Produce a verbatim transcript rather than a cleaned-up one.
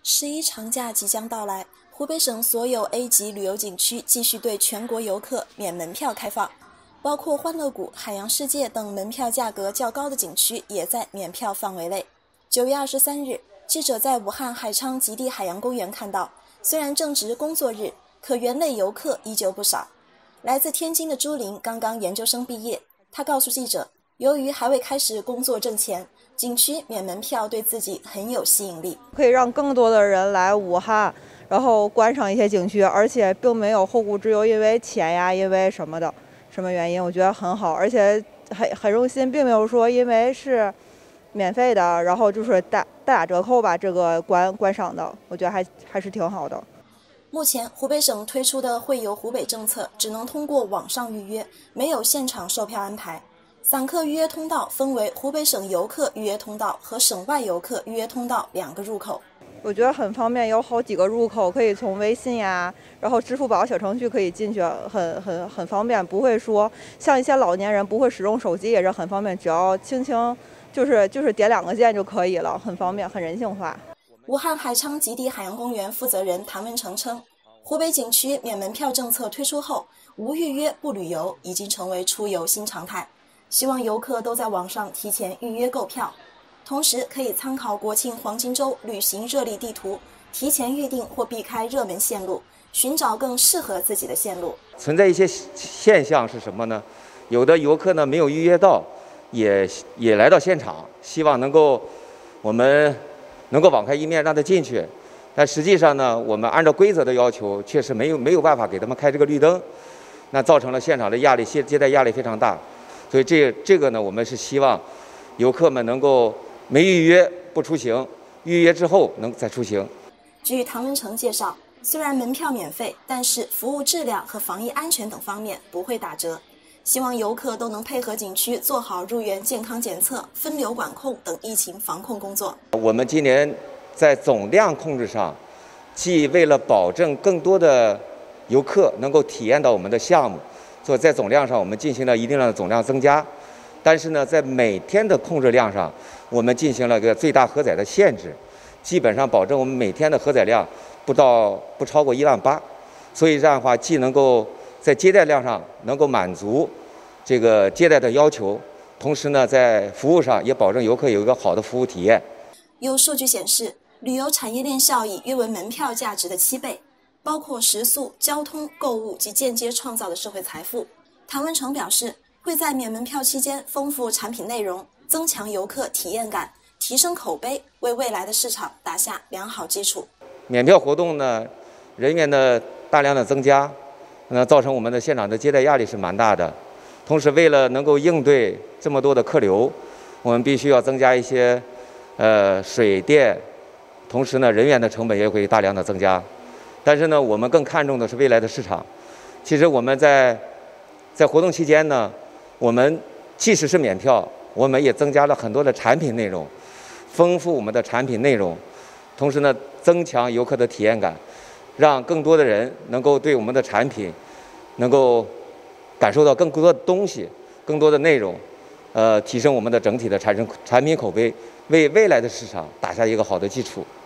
十一长假即将到来，湖北省所有 A 级旅游景区继续对全国游客免门票开放，包括欢乐谷、海洋世界等门票价格较高的景区也在免票范围内。九月二十三日，记者在武汉海昌极地海洋公园看到，虽然正值工作日，可园内游客依旧不少。来自天津的朱琳刚刚研究生毕业，她告诉记者，由于还未开始工作挣钱，景区免门票对自己很有吸引力， 可以让更多的人来武汉，然后观赏一些景区，而且并没有后顾之忧，因为钱呀，因为什么的什么原因，我觉得很好，而且很很用心，并没有说因为是免费的，然后就是大大打折扣吧，这个观观赏的，我觉得还还是挺好的。 目前湖北省推出的会游湖北政策只能通过网上预约，没有现场售票安排。散客预约通道分为湖北省游客预约通道和省外游客预约通道两个入口。 我觉得很方便，有好几个入口，可以从微信呀，然后支付宝小程序可以进去，很很很方便，不会说像一些老年人不会使用手机也是很方便，只要轻轻就是就是点两个键就可以了，很方便，很人性化。 武汉海昌极地海洋公园负责人谭文成称，湖北景区免门票政策推出后，无预约不旅游已经成为出游新常态，希望游客都在网上提前预约购票，同时可以参考国庆黄金周旅行热力地图，提前预定或避开热门线路，寻找更适合自己的线路。 存在一些现象是什么呢？有的游客呢没有预约到，也也来到现场，希望能够我们能够网开一面让他进去，但实际上呢，我们按照规则的要求，确实没有没有办法给他们开这个绿灯，那造成了现场的压力，接接待压力非常大。所以这这个呢，我们是希望游客们能够没预约不出行，预约之后能再出行。 据唐文成介绍，虽然门票免费，但是服务质量和防疫安全等方面不会打折。希望游客都能配合景区做好入园健康检测、分流管控等疫情防控工作。 我们今年在总量控制上，既为了保证更多的游客能够体验到我们的项目，所以在总量上我们进行了一定的总量增加，但是呢，在每天的控制量上，我们进行了个最大荷载的限制，基本上保证我们每天的荷载量不到不超过一万八，所以这样的话，既能够在接待量上能够满足这个接待的要求，同时呢，在服务上也保证游客有一个好的服务体验。 有数据显示，旅游产业链效益约为门票价值的七倍，包括食宿、交通、购物及间接创造的社会财富。谭文成表示，会在免门票期间丰富产品内容，增强游客体验感，提升口碑，为未来的市场打下良好基础。 免票活动呢，人员的大量的增加，那造成我们的现场的接待压力是蛮大的。同时，为了能够应对这么多的客流，我们必须要增加一些呃水电，同时呢，人员的成本也会大量的增加。但是呢，我们更看重的是未来的市场。其实我们在在活动期间呢，我们即使是免票，我们也增加了很多的产品内容，丰富我们的产品内容，同时呢，增强游客的体验感，让更多的人能够对我们的产品能够感受到更多的东西，更多的内容，呃，提升我们的整体的产生产品口碑，为未来的市场打下一个好的基础。